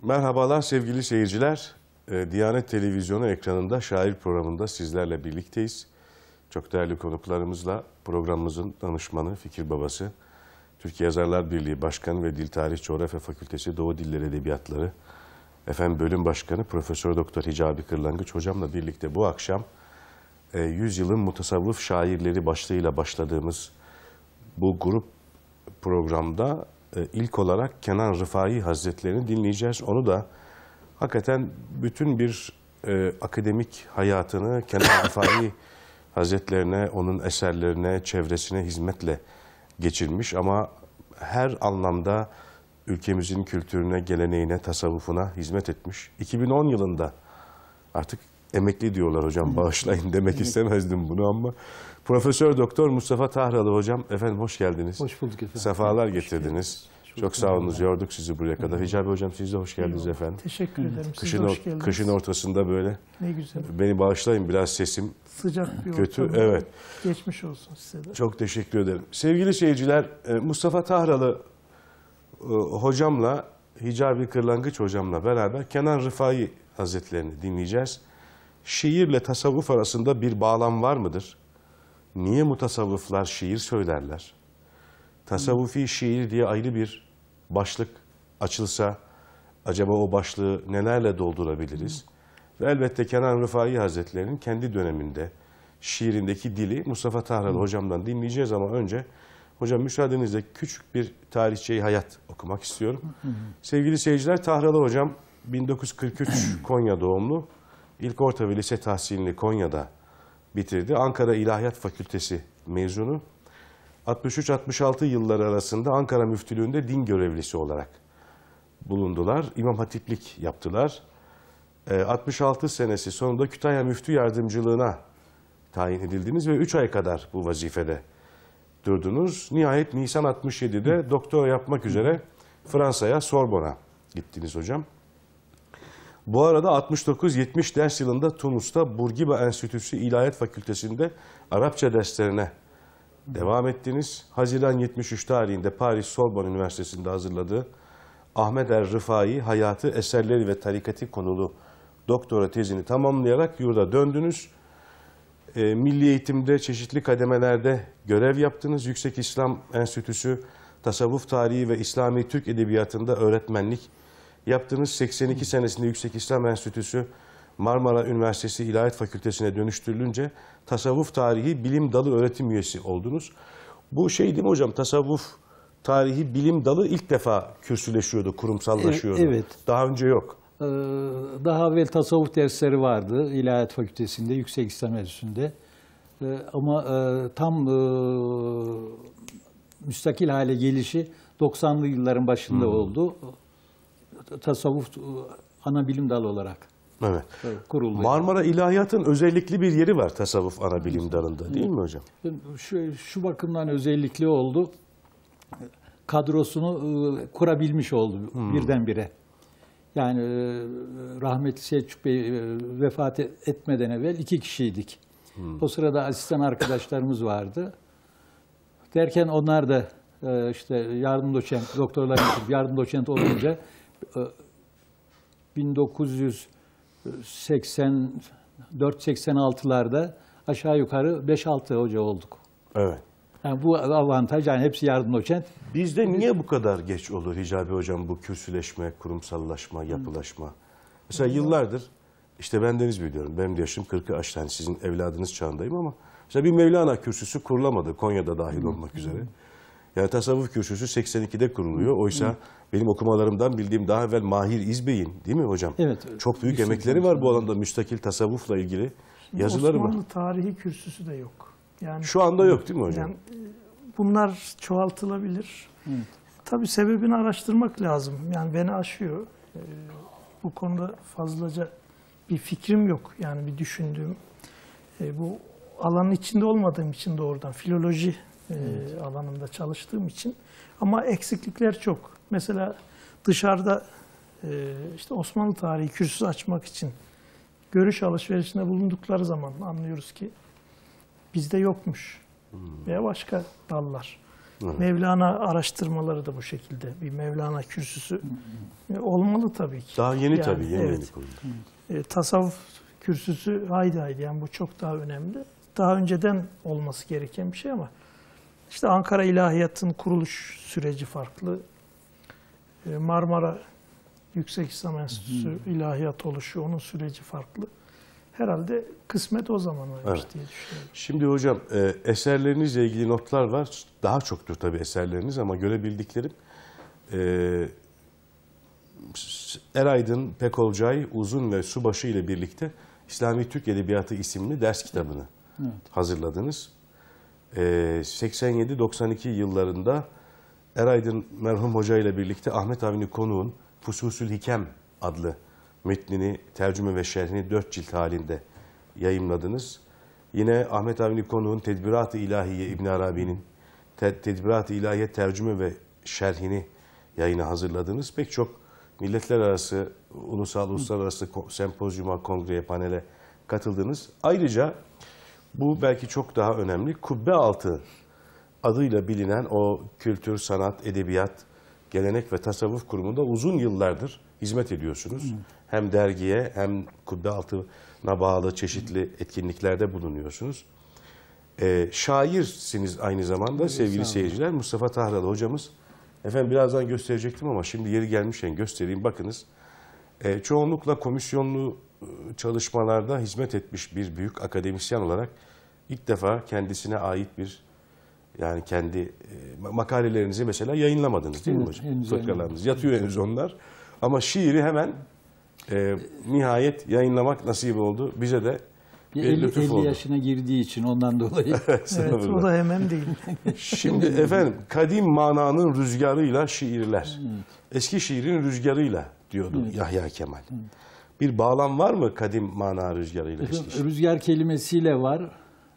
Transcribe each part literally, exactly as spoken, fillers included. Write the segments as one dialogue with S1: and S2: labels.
S1: Merhabalar sevgili seyirciler. Diyanet Televizyonu ekranında Şair programında sizlerle birlikteyiz. Çok değerli konuklarımızla programımızın danışmanı, fikir babası, Türkiye Yazarlar Birliği Başkanı ve Dil Tarih Coğrafya Fakültesi Doğu Dilleri Edebiyatları efendim Bölüm Başkanı Profesör Doktor Hicabi Kırlangıç hocamla birlikte bu akşam e, Yüzyılın Mutasavvıf Şairleri başlığıyla başladığımız bu grup programda e, ilk olarak Kenan Rıfai Hazretlerini dinleyeceğiz. Onu da hakikaten bütün bir e, akademik hayatını Kenan Rıfai Hazretlerine, onun eserlerine, çevresine hizmetle geçirmiş ama her anlamda ülkemizin kültürüne, geleneğine, tasavvufuna hizmet etmiş. iki bin on yılında artık emekli diyorlar hocam, bağışlayın demek istemezdim bunu ama Profesör Doktor Mustafa Tahralı hocam, efendim hoş geldiniz.
S2: Hoş bulduk efendim.
S1: Sefalar getirdiniz. Çok, Çok sağ olunuz, yorduk sizi buraya kadar. Hicabi hocam siz de hoş geldiniz
S3: Eyvallah.
S1: efendim.
S3: Teşekkür ederim. Siz
S1: kışın,
S3: de hoş geldiniz.
S1: Kışın ortasında böyle.
S3: Ne güzel.
S1: Beni bağışlayın, biraz sesim
S3: sıcak bir
S1: kötü.
S3: ortamda.
S1: Evet.
S3: Geçmiş olsun size de.
S1: Çok teşekkür ederim. Sevgili seyirciler, Mustafa Tahralı hocamla, Hicabi Kırlangıç hocamla beraber Kenan Rıfai Hazretlerini dinleyeceğiz. Şiirle tasavvuf arasında bir bağlam var mıdır? Niye mutasavvıflar şiir söylerler? Tasavvufi şiir diye ayrı bir başlık açılsa, acaba o başlığı nelerle doldurabiliriz? Hı. Ve elbette Kenan Rıfai Hazretleri'nin kendi döneminde şiirindeki dili Mustafa Tahralı Hı. hocamdan dinleyeceğiz ama önce hocam müsaadenizle küçük bir tarihçeyi hayat okumak istiyorum. Hı hı. Sevgili seyirciler, Tahralı hocam bin dokuz yüz kırk üç Konya doğumlu. İlk orta ve lise tahsilini Konya'da bitirdi. Ankara İlahiyat Fakültesi mezunu. altmış üç altmış altı yılları arasında Ankara Müftülüğü'nde din görevlisi olarak bulundular. İmam Hatiplik yaptılar. altmış altı senesi sonunda Kütahya Müftü Yardımcılığına tayin edildiniz ve üç ay kadar bu vazifede durdunuz. Nihayet Nisan altmış yedi'de doktora yapmak üzere Fransa'ya, Sorbon'a gittiniz hocam. Bu arada altmış dokuz yetmiş ders yılında Tunus'ta Bourguiba Enstitüsü İlahiyat Fakültesi'nde Arapça derslerine devam ettiniz. Haziran yetmiş üç tarihinde Paris Sorbonne Üniversitesi'nde hazırladığı Ahmet er Rıfai Hayatı, Eserleri ve Tarikati konulu doktora tezini tamamlayarak yurda döndünüz. E, milli eğitimde çeşitli kademelerde görev yaptınız. Yüksek İslam Enstitüsü Tasavvuf Tarihi ve İslami Türk Edebiyatı'nda öğretmenlik yaptınız. seksen iki senesinde Yüksek İslam Enstitüsü Marmara Üniversitesi İlahiyat Fakültesi'ne dönüştürülünce tasavvuf tarihi bilim dalı öğretim üyesi oldunuz. Bu şey değil mi hocam? Tasavvuf tarihi bilim dalı ilk defa kürsüleşiyordu, kurumsallaşıyordu.
S2: Evet.
S1: Daha önce yok.
S2: Daha evvel tasavvuf dersleri vardı İlahiyat Fakültesi'nde, Yüksek İslam Enstitüsü'nde. Ama tam müstakil hale gelişi doksanlı yılların başında hmm. oldu. Tasavvuf ana bilim dalı olarak
S1: evet.
S2: kuruldu.
S1: Marmara İlahiyat'ın özellikli bir yeri var tasavvuf ana bilim dalında değil mi hocam?
S2: Şu, şu bakımdan özellikli oldu. Kadrosunu kurabilmiş oldu hmm. birdenbire. Yani rahmetli Selçuk Bey vefat etmeden evvel iki kişiydik. Hmm. O sırada asistan arkadaşlarımız vardı. Derken onlar da işte yardım doçent, doktorlar yardım doçent olunca bin dokuz yüz seksen dört seksen altı'larda aşağı yukarı beş altı hoca olduk.
S1: Evet.
S2: Yani bu avantaj, yani hepsi yardım doçent.
S1: Bizde niye bu kadar geç olur Hicabi hocam bu kürsüleşme, kurumsallaşma, yapılaşma? Mesela yıllardır, işte bendeniz biliyorum, benim de yaşım kırkı aştı, yani sizin evladınız çağındayım ama mesela bir Mevlana kürsüsü kurulamadı, Konya'da dahil olmak üzere. Yani tasavvuf kürsüsü seksen iki'de kuruluyor. Oysa Hı. benim okumalarımdan bildiğim daha evvel Mahir İzbey'in, değil mi hocam?
S2: Evet.
S1: Çok büyük emekleri var bu alanda, müstakil tasavvufla ilgili
S3: Şimdi
S1: yazıları var.
S3: Osmanlı tarihi kürsüsü de yok. Yani
S1: şu anda yok değil mi hocam?
S3: Yani bunlar çoğaltılabilir. Hı. Tabii sebebini araştırmak lazım. Yani beni aşıyor. Ee, bu konuda fazlaca bir fikrim yok. Yani bir düşündüğüm. Ee, bu alanın içinde olmadığım için doğrudan filoloji Evet. alanında çalıştığım için, ama eksiklikler çok. Mesela dışarıda işte Osmanlı tarihi kürsüsü açmak için görüş alışverişinde bulundukları zaman anlıyoruz ki bizde yokmuş hmm. veya başka dallar.
S1: Evet.
S3: Mevlana araştırmaları da bu şekilde. Bir Mevlana kürsüsü e, olmalı tabii ki.
S1: Daha yeni
S3: Yani,
S1: tabii, yeni
S3: evet.
S1: yeni kuruldu.
S3: E, tasavvuf kürsüsü haydi haydi, yani bu çok daha önemli. Daha önceden olması gereken bir şey ama işte Ankara İlahiyat'ın kuruluş süreci farklı. E, Marmara Yüksek İslam Enstitüsü İlahiyat oluşu, onun süreci farklı. Herhalde kısmet o zaman olmuş
S1: Evet.
S3: diye düşünüyorum.
S1: Şimdi hocam e, eserlerinizle ilgili notlar var. Daha çoktur tabii eserleriniz ama görebildiklerim e, Eraydın, Pek Olcay, Uzun ve Subaşı ile birlikte İslami Türk Edebiyatı isimli ders kitabını
S2: Evet.
S1: hazırladınız. E, seksen yedi doksan iki yıllarında Eraydın merhum hoca ile birlikte Ahmet Avni Konuk'un Fususül Hikem adlı metnini, tercüme ve şerhini dört cilt halinde yayımladınız. Yine Ahmet Avni Konuk'un Tedbirat-ı İlahiye İbn Arabi'nin Te Tedbirat-ı İlahiye tercüme ve şerhini yayına hazırladınız. Pek çok milletler arası, ulusal, uluslararası sempozyuma, kongreye, panele katıldınız. Ayrıca bu belki çok daha önemli, Kubbe Altı adıyla bilinen o kültür, sanat, edebiyat, gelenek ve tasavvuf kurumunda uzun yıllardır hizmet ediyorsunuz. Hı. Hem dergiye hem Kubbe Altı'na bağlı çeşitli etkinliklerde bulunuyorsunuz. Ee, şairsiniz aynı zamanda evet, sevgili seyirciler. Mustafa Tahralı hocamız, efendim birazdan gösterecektim ama şimdi yeri gelmişken göstereyim. Bakınız, e, çoğunlukla komisyonlu çalışmalarda hizmet etmiş bir büyük akademisyen olarak ilk defa kendisine ait bir, yani kendi e, makalelerinizi mesela yayınlamadınız değil mi
S2: evet,
S1: hocam? Fıkralarınız yatıyor henüz onlar. Ama şiiri hemen e, nihayet yayınlamak nasip oldu. Bize de bir
S2: elli,
S1: lütuf
S2: elli
S1: oldu.
S2: yaşına girdiği için ondan dolayı.
S3: Evet, o da hemen değil.
S1: Şimdi efendim, kadim mananın rüzgarıyla şiirler. Evet. Eski şiirin rüzgarıyla diyordu evet. Yahya Kemal. Evet. Bir bağlam var mı kadim mana rüzgarıyla eski şiir?
S2: Rüzgar kelimesiyle var.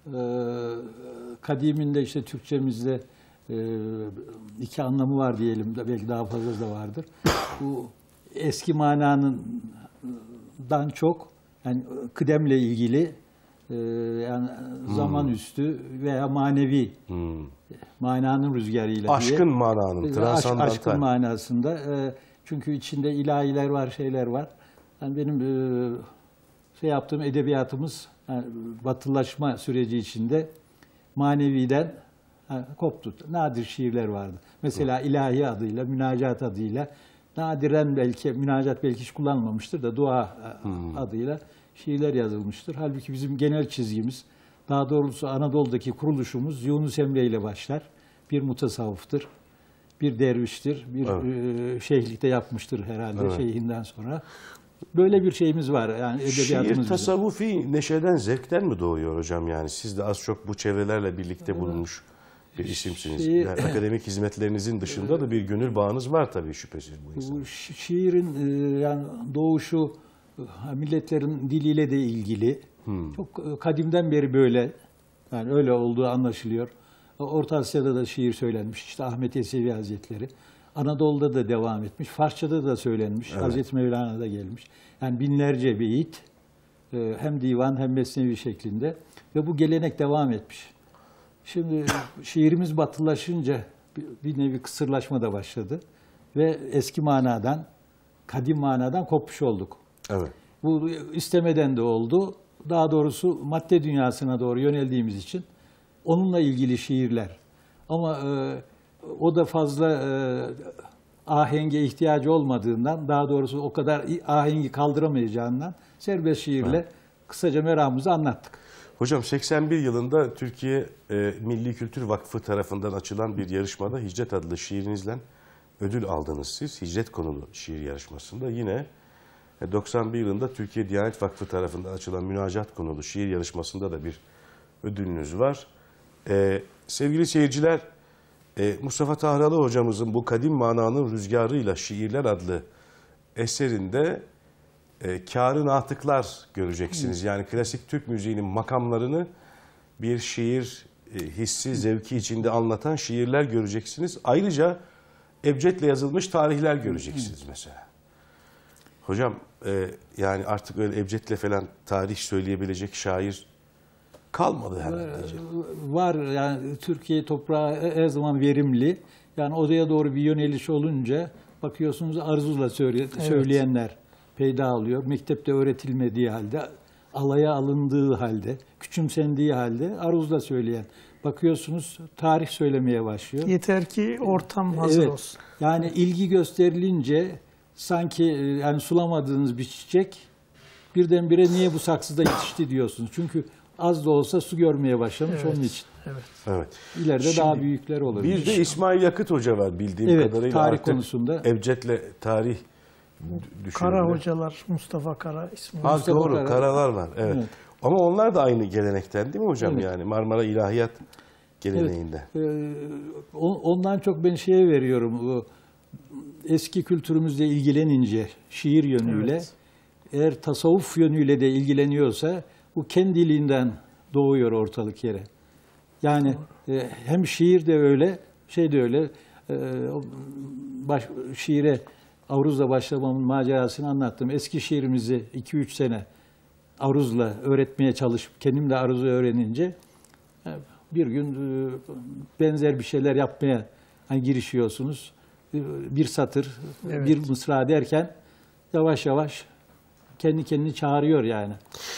S2: Ee, kadiminde işte Türkçemizde e, iki anlamı var diyelim, belki daha fazla da vardır. Bu eski mananın dan çok yani kıdemle ilgili e, yani hmm. zaman üstü veya manevi hmm. mananın rüzgarıyla
S1: aşkın
S2: diye.
S1: mananın,
S2: transandantal. Aşkın manasında. E, çünkü içinde ilahiler var, şeyler var. Yani benim e, şey yaptığım edebiyatımız yani batılılaşma süreci içinde maneviden yani koptu. Nadir şiirler vardı. Mesela hmm. ilahi adıyla, münacat adıyla, nadiren belki, münacat belki hiç kullanılmamıştır da dua hmm. adıyla şiirler yazılmıştır. Halbuki bizim genel çizgimiz, daha doğrusu Anadolu'daki kuruluşumuz Yunus Emre ile başlar. Bir mutasavvıftır, bir derviştir, bir evet. e, şeyhlikte yapmıştır herhalde evet. şeyhinden sonra. Böyle bir şeyimiz var yani edebiyatımız.
S1: Şiir tasavvufi neşeden, zevkten mi doğuyor hocam yani? Siz de az çok bu çevrelerle birlikte bulunmuş bir isimsiniz.
S2: Şiir,
S1: yani akademik hizmetlerinizin dışında da bir gönül bağınız var tabii şüphesiz bu insanın.
S2: Bu şiirin yani doğuşu milletlerin diliyle de ilgili. Hmm. Çok kadimden beri böyle. Yani öyle olduğu anlaşılıyor. Orta Asya'da da şiir söylenmiş. İşte Ahmet Yesevi Hazretleri. Anadolu'da da devam etmiş. Farsça'da da söylenmiş. Evet. Hazreti Mevlana'da gelmiş. Yani binlerce beyit hem divan hem mesnevi şeklinde. Ve bu gelenek devam etmiş. Şimdi şiirimiz batılaşınca bir nevi kısırlaşma da başladı. Ve eski manadan, kadim manadan kopmuş olduk.
S1: Evet.
S2: Bu istemeden de oldu. Daha doğrusu madde dünyasına doğru yöneldiğimiz için onunla ilgili şiirler. Ama e, o da fazla e, ahenge ihtiyacı olmadığından, daha doğrusu o kadar ahengi kaldıramayacağından serbest şiirle evet. kısaca meramımızı anlattık.
S1: Hocam seksen bir yılında Türkiye e, Milli Kültür Vakfı tarafından açılan bir yarışmada Hicret adlı şiirinizle ödül aldınız siz. Hicret konulu şiir yarışmasında. Yine doksan bir yılında Türkiye Diyanet Vakfı tarafından açılan münacat konulu şiir yarışmasında da bir ödülünüz var. Ee, sevgili seyirciler, e, Mustafa Tahralı hocamızın bu Kadim Mananın Rüzgarıyla Şiirler adlı eserinde e, kâr-ı natıklar göreceksiniz. Yani klasik Türk müziğinin makamlarını bir şiir e, hissi, zevki içinde anlatan şiirler göreceksiniz. Ayrıca ebcedle yazılmış tarihler göreceksiniz mesela. Hocam e, yani artık öyle ebcedle falan tarih söyleyebilecek şair kalmadı herhalde.
S2: Var yani Türkiye toprağı her zaman verimli. Yani odaya doğru bir yöneliş olunca bakıyorsunuz arzuyla söyle,
S3: Evet.
S2: söyleyenler peyda oluyor. Mektepte öğretilmediği halde, alaya alındığı halde, küçümsendiği halde aruzla söyleyen. Bakıyorsunuz tarih söylemeye başlıyor.
S3: Yeter ki ortam hazır
S2: Evet.
S3: olsun.
S2: Yani ilgi gösterilince sanki e, yani sulamadığınız bir çiçek birdenbire niye bu saksıda yetişti diyorsunuz. Çünkü az da olsa su görmeye başlamış
S3: Evet.
S2: onun için.
S3: Evet.
S1: Evet.
S2: İleride
S1: Şimdi
S2: daha büyükler olabilir.
S1: Bir de İsmail Yakıt Hoca var bildiğim
S2: Evet,
S1: kadarıyla.
S2: tarih
S1: artık
S2: konusunda.
S1: Ebced'le tarih düşünüyor.
S3: Kara hocalar, Mustafa Kara ismi.
S1: Ha,
S2: Mustafa
S1: doğru,
S2: Kara.
S1: Karalar var. Evet.
S2: Evet.
S1: Ama onlar da aynı gelenekten değil mi hocam
S2: Evet.
S1: yani? Marmara İlahiyat geleneğinde.
S2: Ee, on- ondan çok ben şeye veriyorum. Bu eski kültürümüzle ilgilenince şiir yönüyle,
S3: Evet.
S2: eğer tasavvuf yönüyle de ilgileniyorsa bu kendiliğinden doğuyor ortalık yere. Yani e, hem şiir de öyle, şey de öyle. E, o baş, şiire aruzla başlamamın macerasını anlattım. Eski şiirimizi iki üç sene aruzla öğretmeye çalışıp kendim de aruzu öğrenince e, bir gün e, benzer bir şeyler yapmaya hani girişiyorsunuz. E, Bir satır,
S3: Evet.
S2: bir mısra derken yavaş yavaş kendi kendini çağırıyor yani.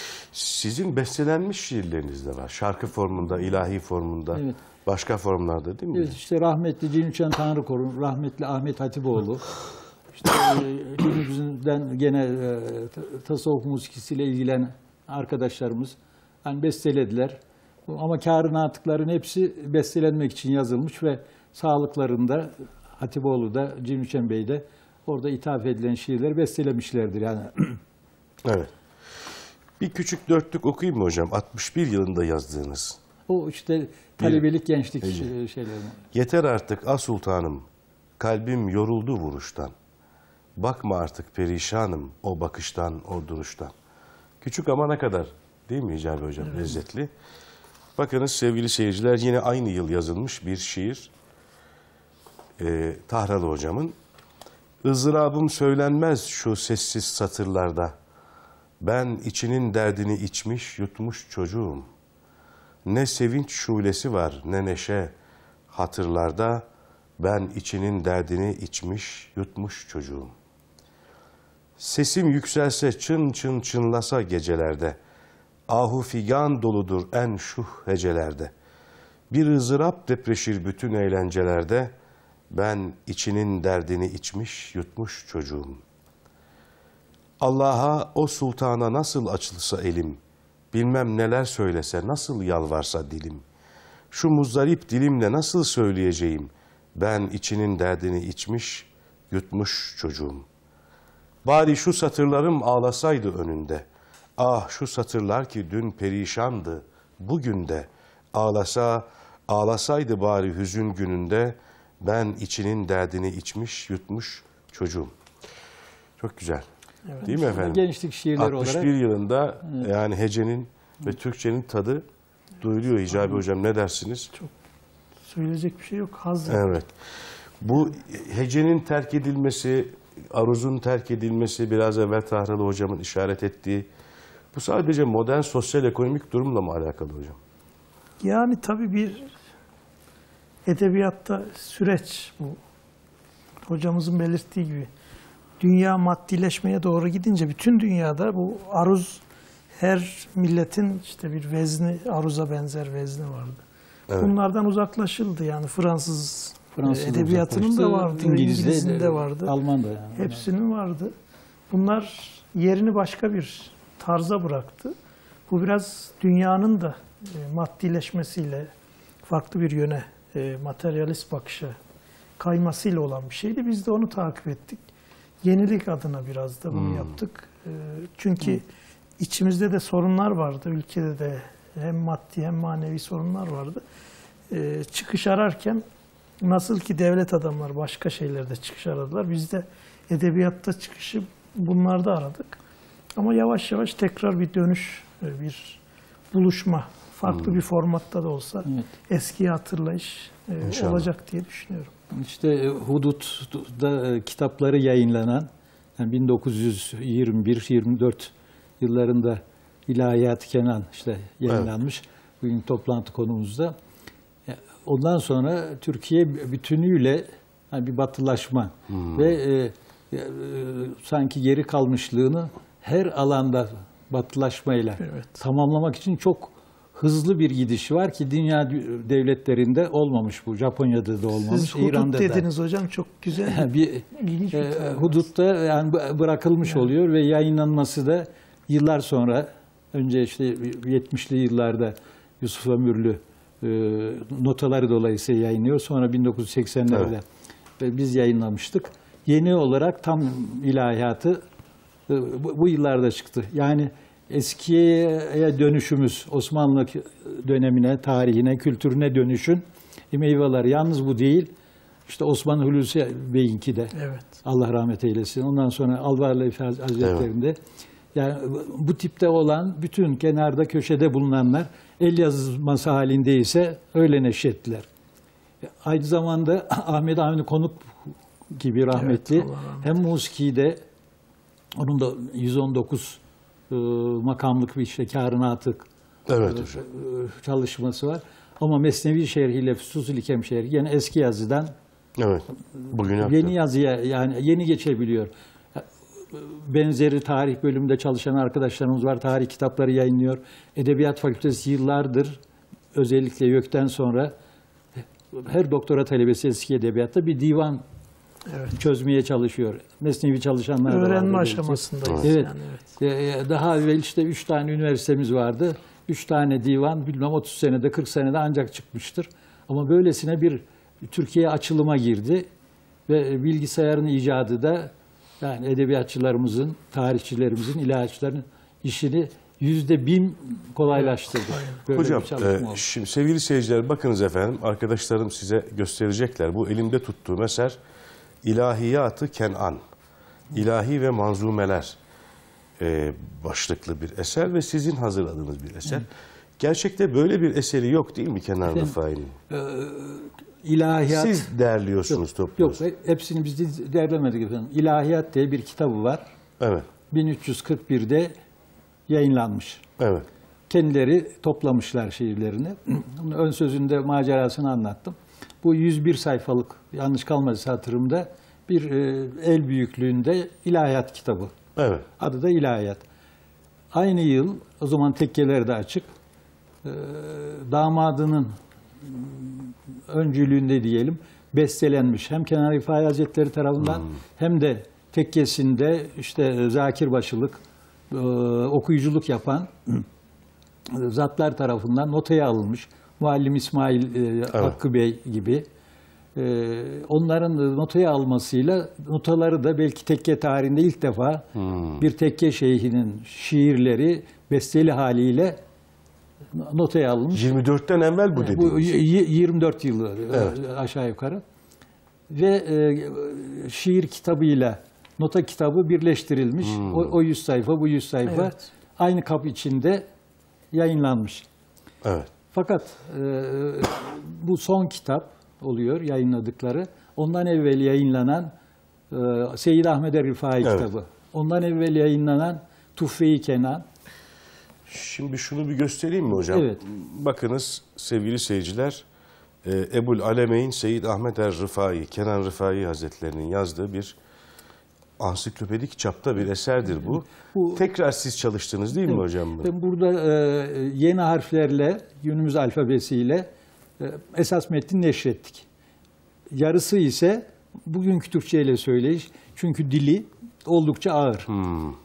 S1: Sizin bestelenmiş şiirleriniz de var. Şarkı formunda, ilahi formunda,
S2: Evet.
S1: başka formlarda değil mi?
S2: Evet, işte rahmetli Cinüçen Tanrı Korun, rahmetli Ahmet Hatipoğlu. İşte e, günümüzden gene e, tasavvuf musikisiyle ilgilenen arkadaşlarımız hani bestelediler. Ama kârın atıkların hepsi bestelenmek için yazılmış ve sağlıklarında Hatipoğlu da Cinüçen Bey de orada ithaf edilen şiirleri bestelemişlerdir yani.
S1: Evet. Bir küçük dörtlük okuyayım mı hocam? altmış bir yılında yazdığınız.
S2: O işte talebelik, gençlik
S1: Peki.
S2: şey- şeyleri.
S1: Yeter artık a sultanım, kalbim yoruldu vuruştan. Bakma artık perişanım o bakıştan, o duruştan. Küçük ama ne kadar değil mi Hicabi hocam? Lezzetli. Bakınız sevgili seyirciler yine aynı yıl yazılmış bir şiir. Ee, Tahralı hocamın. Izdırabım söylenmez şu sessiz satırlarda. Ben içinin derdini içmiş yutmuş çocuğum. Ne sevinç şulesi var ne neşe hatırlarda. Ben içinin derdini içmiş yutmuş çocuğum. Sesim yükselse çın çın çınlasa gecelerde. Ahu figan doludur en şuh hecelerde. Bir ızdırap depreşir bütün eğlencelerde. Ben içinin derdini içmiş yutmuş çocuğum. Allah'a o sultana nasıl açılsa elim, bilmem neler söylese nasıl yalvarsa dilim. Şu muzdarip dilimle nasıl söyleyeceğim, ben içinin derdini içmiş yutmuş çocuğum. Bari şu satırlarım ağlasaydı önünde. Ah şu satırlar ki dün perişandı, bugün de ağlasa, ağlasaydı bari hüzün gününde. Ben içinin derdini içmiş yutmuş çocuğum. Çok güzel.
S3: Evet.
S1: Değil mi efendim?
S2: Gençlik şiirleri
S1: altmış bir
S2: olarak.
S1: yılında yani hecenin ve Türkçenin tadı duyuluyor Hicabi hocam. Ne dersiniz?
S3: Söyleyecek bir şey yok. Hazır.
S1: Evet. Bu hecenin terk edilmesi, aruzun terk edilmesi biraz evvel Tahralı hocamın işaret ettiği bu sadece modern sosyal ekonomik durumla mı alakalı hocam?
S3: Yani tabii bir edebiyatta süreç bu. Hocamızın belirttiği gibi. Dünya maddileşmeye doğru gidince bütün dünyada bu aruz, her milletin işte bir vezni, aruza benzer vezni vardı.
S1: Evet.
S3: Bunlardan uzaklaşıldı yani Fransız,
S2: Fransız
S3: edebiyatının da vardı,
S2: İngiliz'de,
S3: İngiliz'in de vardı.
S2: Alman da yani.
S3: Hepsinin vardı. Bunlar yerini başka bir tarza bıraktı. Bu biraz dünyanın da e, maddileşmesiyle farklı bir yöne, e, materyalist bakışa kaymasıyla olan bir şeydi. Biz de onu takip ettik. Yenilik adına biraz da bunu
S1: Hmm.
S3: yaptık. E, çünkü içimizde de sorunlar vardı. Ülkede de hem maddi hem manevi sorunlar vardı. E, çıkış ararken nasıl ki devlet adamları başka şeylerde çıkış aradılar. Biz de edebiyatta çıkışı bunlarda aradık. Ama yavaş yavaş tekrar bir dönüş, bir buluşma, farklı
S1: Hmm.
S3: bir formatta da olsa
S2: Evet.
S3: eskiyi hatırlayış e,
S1: İnşallah.
S3: olacak diye düşünüyorum.
S2: İşte e, Hudut'da e, kitapları yayınlanan yani bin dokuz yüz yirmi bir yirmi dört yıllarında İlahiyat Kenan işte yayınlanmış. bugün toplantı konumuzda. Ondan sonra Türkiye bütünüyle yani bir batılaşma hmm. ve e, e, sanki geri kalmışlığını her alanda batılaşmayla evet. tamamlamak için çok hızlı bir gidiş var ki dünya devletlerinde olmamış bu. Japonya'da da olmamış,
S3: Siz hudut
S2: İran'da
S3: dediniz
S2: da.
S3: hocam, çok güzel.
S2: bir,
S3: İlginç bir
S2: e, hudutta yani bırakılmış yani. oluyor ve yayınlanması da yıllar sonra, önce işte yetmişli yıllarda Yusuf Ömürlü e, notaları dolayısıyla yayınlıyor. Sonra bin dokuz yüz seksenlerde evet. biz yayınlamıştık. Yeni olarak tam ilahiyatı e, bu, bu yıllarda çıktı. Yani eskiye dönüşümüz, Osmanlı dönemine, tarihine, kültürüne dönüşün meyveleri. Yalnız bu değil. İşte Osman Hulusi Bey'inki de. Evet. Allah rahmet eylesin. Ondan sonra Alvarlı Hazretleri'nde. Evet. Yani bu tipte olan bütün kenarda, köşede bulunanlar el yazması halindeyse öyle neşrettiler. Aynı zamanda Ahmet Avni Konuk gibi rahmetli evet, hem musiki'de onun da yüz on dokuz e, makamlık bir işte kârınatı
S1: evet,
S2: e, çalışması var. Ama Mesnevi şerhiyle Füsusul Hikem şerhi yani eski yazıdan
S1: evet, bugün
S2: yeni yaptım. yazıya yani yeni geçebiliyor. Benzeri tarih bölümünde çalışan arkadaşlarımız var. Tarih kitapları yayınlıyor. Edebiyat Fakültesi yıllardır özellikle YÖK'ten sonra her doktora talebesi eski edebiyatta bir divan evet. çözmeye çalışıyor. Mesnevi çalışanlar da var.
S3: Öğrenme aşamasındayız.
S2: Evet.
S3: Yani, evet.
S2: Daha evvel işte üç tane üniversitemiz vardı. Üç tane divan bilmem otuz senede kırk senede ancak çıkmıştır. Ama böylesine bir Türkiye açılıma girdi ve bilgisayarın icadı da yani edebiyatçılarımızın, tarihçilerimizin, ilahiyatçıların işini yüzde bin kolaylaştırdı. Böyle
S1: hocam, e, şimdi sevgili seyirciler bakınız efendim, arkadaşlarım size gösterecekler. Bu elimde tuttuğum eser İlahiyat-ı Kenan, İlahi ve Manzumeler e, başlıklı bir eser ve sizin hazırladığınız bir eser. Hı. Gerçekte böyle bir eseri yok değil mi Kenan Rıfai'nin? E,
S2: İlahiyat.
S1: Siz değerliyorsunuz,
S2: yok,
S1: topluyorsunuz.
S2: Yok, hepsini biz de değerlemedik efendim. İlahiyat diye bir kitabı var.
S1: Evet.
S2: bin üç yüz kırk bir'de yayınlanmış.
S1: Evet.
S2: Kendileri toplamışlar şiirlerini. Ön sözünde macerasını anlattım. Bu yüz bir sayfalık, yanlış kalmazsa hatırımda, bir e, el büyüklüğünde ilahiyat kitabı.
S1: Evet.
S2: Adı da İlahiyat. Aynı yıl, o zaman tekkeler de açık, e, damadının öncülüğünde diyelim bestelenmiş. Hem Kenan Rifai Hazretleri tarafından hmm. hem de tekkesinde işte zakirbaşılık, e, okuyuculuk yapan zatlar tarafından notaya alınmış. Muallim İsmail e, evet. Hakkı Bey gibi. E, onların notaya almasıyla notaları da belki tekke tarihinde ilk defa hmm. bir tekke şeyhinin şiirleri besteli haliyle notaya alınmış.
S1: yirmi dört'ten evvel bu dediğiniz.
S2: Bu yirmi dört yılı evet. aşağı yukarı. Ve e, şiir kitabıyla nota kitabı birleştirilmiş. Hmm. O, o yüz sayfa, bu yüz sayfa evet. aynı kap içinde yayınlanmış.
S1: Evet.
S2: Fakat e, bu son kitap oluyor yayınladıkları. Ondan evvel yayınlanan e, Seyyid Ahmed Rifai evet. kitabı. Ondan evvel yayınlanan Tuhfe-i Kenan.
S1: Şimdi şunu bir göstereyim mi hocam?
S2: Evet.
S1: Bakınız sevgili seyirciler, Ebul Alemeyn Seyyid Ahmed Er-Rifai, Kenan Rifai Hazretlerinin yazdığı bir ansiklopedik çapta bir eserdir bu. bu Tekrar siz çalıştınız değil evet. mi hocam?
S2: Ben burada e, yeni harflerle, günümüz alfabesiyle e, esas metni neşrettik. Yarısı ise bugünkü Türkçe ile söyleyiş. Çünkü dili oldukça ağır. Hmm.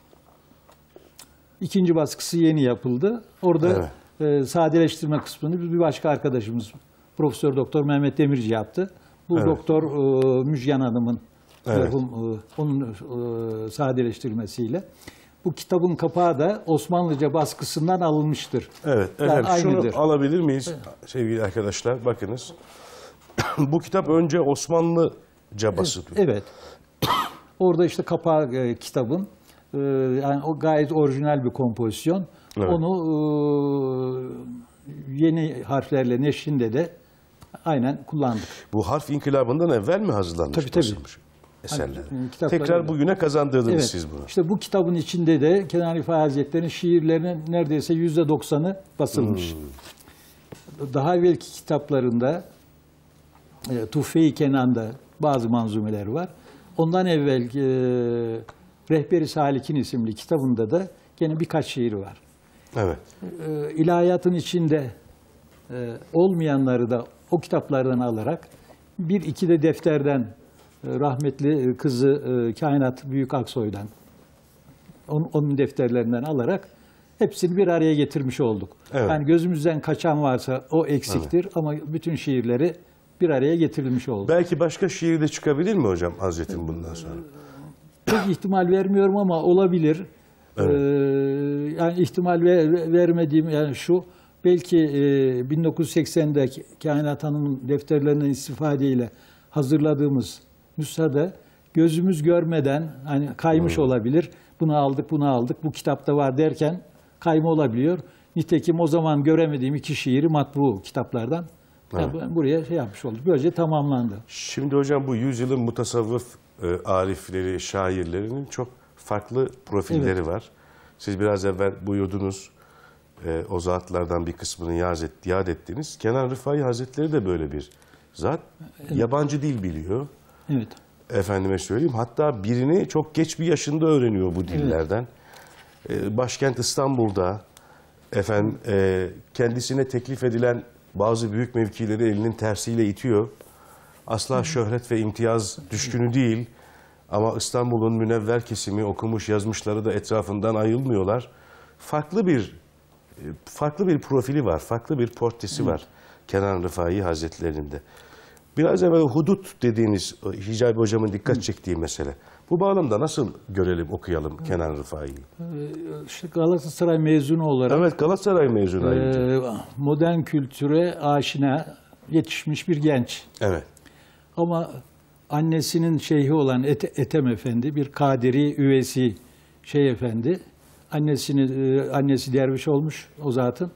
S2: İkinci baskısı yeni yapıldı. Orada evet. e, sadeleştirme kısmını bir başka arkadaşımız Profesör Doktor Mehmet Demirci yaptı. Bu evet. Doktor e, Müjgan Hanım'ın evet. e, onun e, sadeleştirmesiyle. Bu kitabın kapağı da Osmanlıca baskısından alınmıştır.
S1: Evet. Yani evet. Şunu alabilir miyiz evet. sevgili arkadaşlar? Bakınız. Bu kitap önce Osmanlıca basılıyor.
S2: Evet. Orada işte kapağı e, kitabın e, yani o gayet orijinal bir kompozisyon. Evet. Onu e, yeni harflerle neşrinde de aynen kullandık.
S1: Bu harf inkılabından evvel mi hazırlanmış?
S2: Tabii tabii.
S1: Eserler. Hani, tekrar bugüne kazandırdınız evet. siz bunu.
S2: İşte bu kitabın içinde de Kenan Rifai Hazretleri'nin şiirlerinin neredeyse yüzde doksanı basılmış. Hmm. daha evvelki kitaplarında e, Tuhfe-i Kenan'da bazı manzumeler var. Ondan evvel e, Rehber-i Salik'in isimli kitabında da gene birkaç şiir var.
S1: Evet.
S2: E, ilahiyatın içinde e, olmayanları da o kitaplardan alarak bir iki de defterden e, rahmetli kızı e, Kainat Büyük Aksoy'dan onun, onun defterlerinden alarak hepsini bir araya getirmiş olduk.
S1: Evet.
S2: Yani gözümüzden kaçan varsa o eksiktir, evet. Ama bütün şiirleri bir araya getirilmiş oldu.
S1: Belki başka şiir de çıkabilir mi hocam Hazret'in bundan sonra?
S2: Çok ihtimal vermiyorum ama olabilir.
S1: Evet.
S2: Ee, yani ihtimal ver, vermediğim yani şu, belki e, bin dokuz yüz seksende Kainat Hanım'ın defterlerinden istifadeyle hazırladığımız nüshada gözümüz görmeden hani kaymış hmm. olabilir. Bunu aldık, bunu aldık, bu kitapta var derken kayma olabiliyor. Nitekim o zaman göremediğim iki şiiri matbu kitaplardan evet. Yani buraya şey yapmış olduk. Böylece tamamlandı.
S1: Şimdi hocam bu yüzyılın mutasavvıf e, arifleri, şairlerinin çok farklı profilleri evet. var. Siz biraz evvel buyurdunuz, e, o zatlardan bir kısmını yad, et, yad ettiniz. Kenan Rıfai Hazretleri de böyle bir zat. Evet. Yabancı dil biliyor.
S2: Evet.
S1: Efendime söyleyeyim. Hatta birini çok geç bir yaşında öğreniyor bu dillerden. Evet. E, başkent İstanbul'da efendim e, kendisine teklif edilen bazı büyük mevkileri elinin tersiyle itiyor. Asla şöhret ve imtiyaz düşkünü değil. Ama İstanbul'un münevver kesimi, okumuş yazmışları da etrafından ayrılmıyorlar. Farklı bir farklı bir profili var, farklı bir portresi var Kenan Rıfai Hazretleri'nde. Biraz evvel hudut dediğiniz Hicabi hocamın dikkat çektiği mesele. Bu bağlamda nasıl görelim, okuyalım Kenan Rıfai'yi?
S2: İşte Galatasaray mezunu olarak
S1: evet, Galatasaray mezunu
S2: e, modern kültüre aşina yetişmiş bir genç.
S1: Evet.
S2: Ama annesinin şeyhi olan Et Ethem Efendi, bir Kadiri üvesi şey efendi, annesini annesi derviş olmuş o zatın.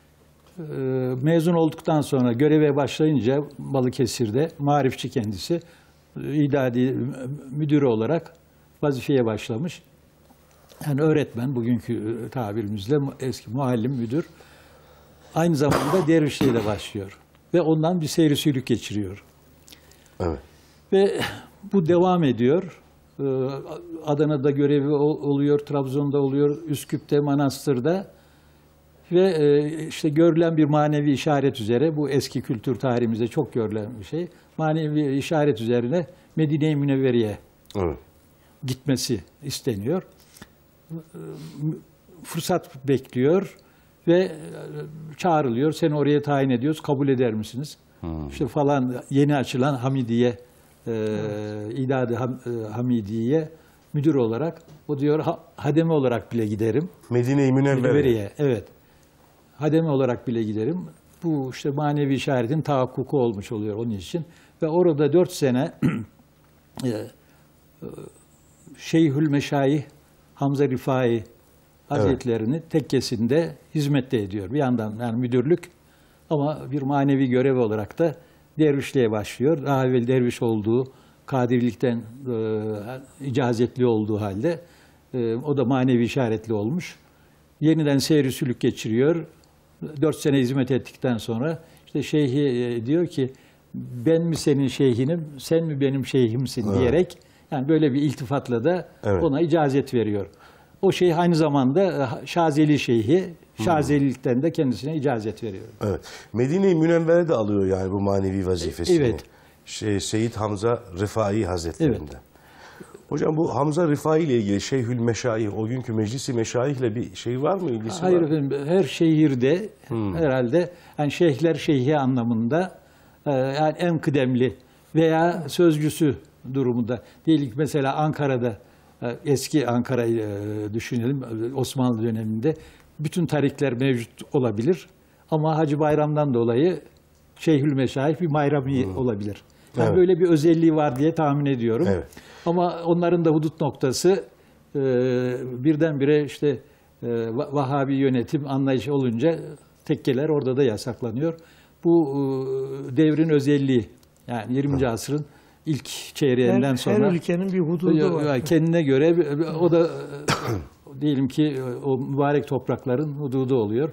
S2: Mezun olduktan sonra göreve başlayınca Balıkesir'de marifçi kendisi, idadi müdürü olarak vazifeye başlamış. Yani öğretmen, bugünkü tabirimizle eski muallim müdür. Aynı zamanda dervişliğe de başlıyor. Ve ondan bir seyri sülük geçiriyor.
S1: Evet.
S2: Ve bu devam ediyor. Adana'da görevi oluyor, Trabzon'da oluyor, Üsküp'te, Manastır'da. Ve işte görülen bir manevi işaret üzere, bu eski kültür tarihimizde çok görülen bir şey, manevi işaret üzerine Medine-i Münevvere'ye evet. gitmesi isteniyor. Fırsat bekliyor ve çağrılıyor. Seni oraya tayin ediyoruz, kabul eder misiniz? Hmm. İşte falan yeni açılan Hamidiye, e, İdad-ı Ham, e, Hamidiye'ye müdür olarak, o diyor ha, hademe olarak bile giderim.
S1: Medine-i Münevvere'ye.
S2: Evet. Hademe olarak bile giderim. Bu işte manevi işaretin tahakkuku olmuş oluyor onun için. Ve orada dört sene e, e, Şeyhül Meşayih Hamza Rifai Hazretlerini evet. tekkesinde hizmette ediyor. Bir yandan yani müdürlük ama bir manevi görev olarak da dervişliğe başlıyor. Daha evvel derviş olduğu, kadirilikten e, icazetli olduğu halde e, o da manevi işaretli olmuş. Yeniden seyri sülük geçiriyor. Dört sene hizmet ettikten sonra işte şeyhi diyor ki ben mi senin şeyhinim, sen mi benim şeyhimsin evet. diyerek yani böyle bir iltifatla da evet. ona icazet veriyor. O şeyh aynı zamanda Şazeli şeyhi, Şazelilikten de kendisine icazet veriyor. Evet.
S1: Medine-i Münevvere de alıyor yani bu manevi vazifesini.
S2: Evet.
S1: Şey, Seyyid Hamza Rıfai Hazretleri'nde. Evet. Hocam bu Hamza Rıfai ile ilgili Şeyhül Meşayih, o günkü Meclisi Meşayihle bir şey var mı, ilgisi
S2: Hayır
S1: var mı?
S2: Hayır efendim, her şehirde hmm. herhalde yani şeyhler şeyhi anlamında yani en kıdemli veya sözcüsü durumunda. Diyelim ki mesela Ankara'da, eski Ankara'yı düşünelim, Osmanlı döneminde bütün tarikler mevcut olabilir. Ama Hacı Bayram'dan dolayı Şeyhül Meşayih bir mayrami hmm. olabilir. Yani evet. böyle bir özelliği var diye tahmin ediyorum. Evet. Ama onların da hudut noktası e, birdenbire işte e, Vahabi yönetim anlayışı olunca tekkeler orada da yasaklanıyor. Bu e, devrin özelliği. Yani yirminci evet. asrın ilk çeyreğinden
S3: her,
S2: sonra.
S3: Her ülkenin bir hududu var.
S2: Kendine göre o da diyelim ki o mübarek toprakların hududu oluyor.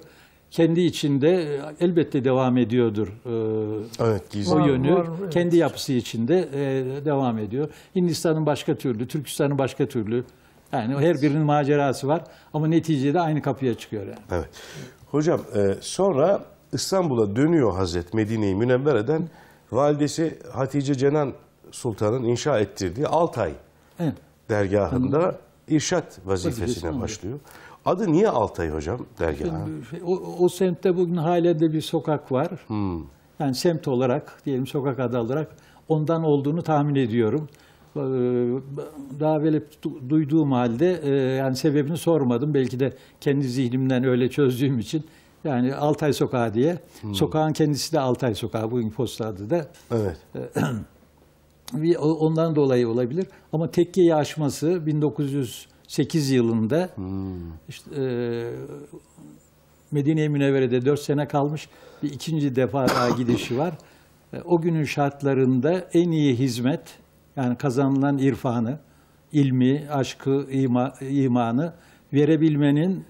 S2: kendi içinde elbette devam ediyordur. E,
S1: Evet, gizli.
S2: o
S3: Var,
S2: yönü
S3: var, evet.
S2: kendi yapısı içinde e, devam ediyor. Hindistan'ın başka türlü, Türkistan'ın başka türlü. Yani her birinin macerası var ama neticede aynı kapıya çıkıyor yani.
S1: Evet. Hocam e, sonra İstanbul'a dönüyor Hazret Medine-i Münevvere'den validesi Hatice Cenan Sultan'ın inşa ettirdiği Altay
S2: Evet.
S1: dergahında irşat vazifesine
S2: Vazifesi,
S1: başlıyor. Adı niye Altay hocam dergahı?
S2: O, o semtte bugün halen de bir sokak var.
S1: Hmm.
S2: Yani semt olarak, diyelim sokak adı olarak ondan olduğunu tahmin ediyorum. Ee, Daha böyle du- duyduğum halde e, yani sebebini sormadım. Belki de kendi zihnimden öyle çözdüğüm için. Yani Altay Sokağı diye. Sokağın kendisi de Altay Sokağı, bugün posta adı da.
S1: Evet.
S2: Bir- o- Ondan dolayı olabilir. Ama tekkeyi aşması bin dokuz yüz sekiz yılında işte, e, Medine-i Münevvere'de dört sene kalmış. Bir ikinci defa daha gidişi var. E, O günün şartlarında en iyi hizmet, yani kazanılan irfanı, ilmi, aşkı, ima, imanı verebilmenin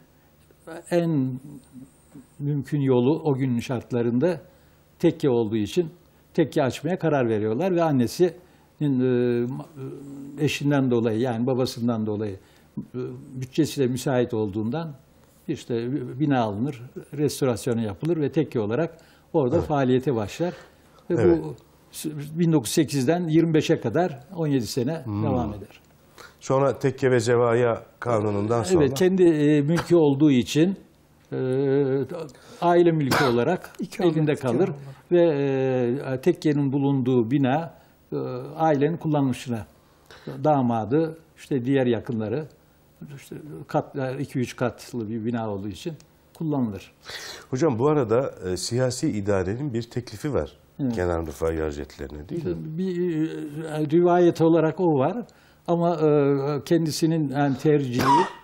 S2: en mümkün yolu o günün şartlarında tekke olduğu için tekke açmaya karar veriyorlar ve annesinin e, eşinden dolayı, yani babasından dolayı e, bütçesi de müsait olduğundan işte bina alınır, restorasyonu yapılır ve tekke olarak orada
S1: Evet.
S2: faaliyete başlar. Ve
S1: Evet.
S2: bu bin dokuz yüz sekizden yirmi beşe kadar on yedi sene devam eder.
S1: Sonra tekke ve zevaya kanunundan sonra.
S2: Evet, kendi e, mülkü olduğu için e, aile mülkü olarak
S3: İkamet,
S2: elinde kalır
S3: ikamet.
S2: ve e, tekkenin bulunduğu bina e, ailenin kullanmışına, damadı, işte diğer yakınları, işte katlar iki üç katlı bir bina olduğu için kullanılır.
S1: Hocam bu arada e, siyasi idarenin bir teklifi var. Kenan Rıfai Hazretlerine değil mi?
S2: Bir e, rivayet olarak o var ama e, kendisinin yani tercihi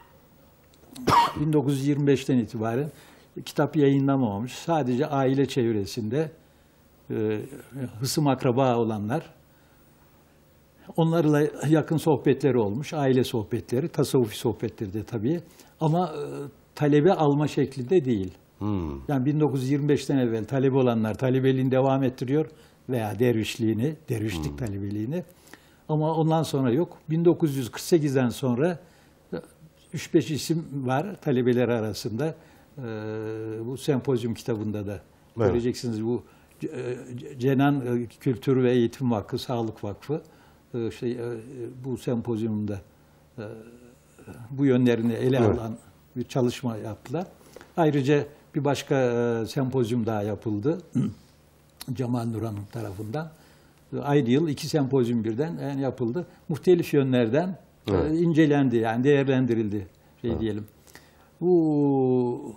S2: bin dokuz yüz yirmi beşten itibaren kitap yayınlamamış. Sadece aile çevresinde e, hısım akraba olanlar, onlarla yakın sohbetleri olmuş. Aile sohbetleri, tasavvufi sohbetleri de tabii. Ama e, talebe alma şeklinde değil.
S1: Hmm.
S2: Yani bin dokuz yüz yirmi beşten evvel talebe olanlar talebeliğini devam ettiriyor veya dervişliğini, dervişlik talebeliğini. Ama ondan sonra yok. bin dokuz yüz kırk sekizden sonra üç beş isim var talebeler arasında. Ee, bu sempozyum kitabında da
S1: Evet.
S2: göreceksiniz. Bu e, Cenan Kültür ve Eğitim Vakfı, Sağlık Vakfı e, şey, e, bu sempozyumda e, bu yönlerini ele
S1: Evet.
S2: alan bir çalışma yaptılar. Ayrıca bir başka e, sempozyum daha yapıldı. Cemal Nurhan'ın tarafından. Aynı yıl iki sempozyum birden yani yapıldı. Muhtelif yönlerden
S1: Evet.
S2: e, incelendi, yani değerlendirildi şey
S1: Evet.
S2: diyelim. Bu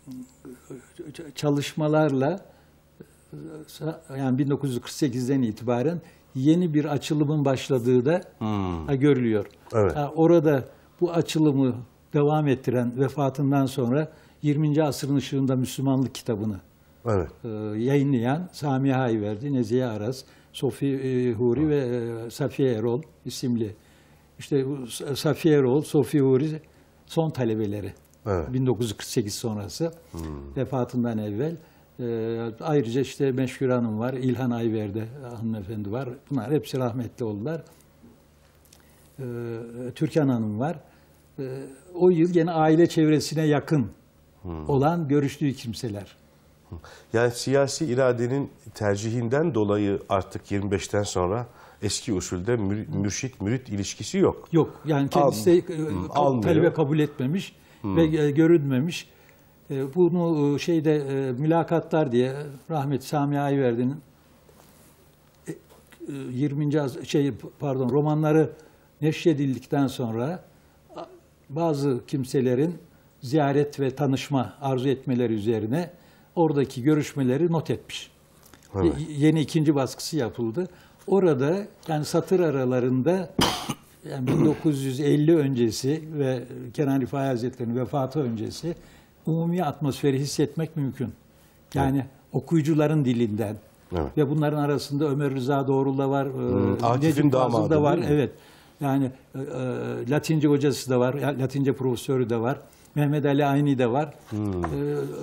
S2: çalışmalarla yani bin dokuz yüz kırk sekizden itibaren yeni bir açılımın başladığı da
S1: Hmm.
S2: görülüyor.
S1: Evet.
S2: Ha, orada bu açılımı devam ettiren, vefatından sonra yirminci asrın ışığında Müslümanlık kitabını
S1: Evet.
S2: e, yayınlayan Sami Hayverdi, Nezihe Aras, Sofi e, Huri ve e, Safiye Erol isimli. İşte bu Safiye Erol, Sofi Huri son talebeleri.
S1: Evet.
S2: bin dokuz yüz kırk sekiz sonrası vefatından evvel. E, ayrıca işte Meşgul Hanım var, İlhan Ayverdi hanımefendi var. Bunlar hepsi rahmetli oldular. E, Türkan Hanım var. E, o yıl gene aile çevresine yakın olan görüştüğü kimseler.
S1: Yani siyasi iradenin tercihinden dolayı artık yirmi beşten sonra eski usulde mür- mürşit-mürit ilişkisi yok.
S2: Yok, yani kendisi de e,
S1: Hmm,
S2: ka-
S1: almıyor.
S2: talebe kabul etmemiş ve e, görünmemiş. E, Bunu e, şeyde e, mülakatlar diye rahmetli Sami Ayverdi'nin e, e, yirminci as- şey pardon romanları neşredildikten sonra a- bazı kimselerin ziyaret ve tanışma arzu etmeleri üzerine oradaki görüşmeleri not etmiş.
S1: Evet.
S2: Y- Yeni ikinci baskısı yapıldı. Orada yani satır aralarında yani bin dokuz yüz elli öncesi ve Kenan Rifai Hazretleri'nin vefatı öncesi umumi atmosferi hissetmek mümkün. Yani okuyucuların dilinden.
S1: Evet.
S2: Ve bunların arasında Ömer Rıza Doğrul da var, e,
S1: Akif'in
S2: Necip Fazıl
S1: damadı
S2: da var.
S1: değil mi?
S2: Evet. Yani e, e, Latince hocası da var, Latince profesörü de var. Mehmet Ali Ayni de var. E,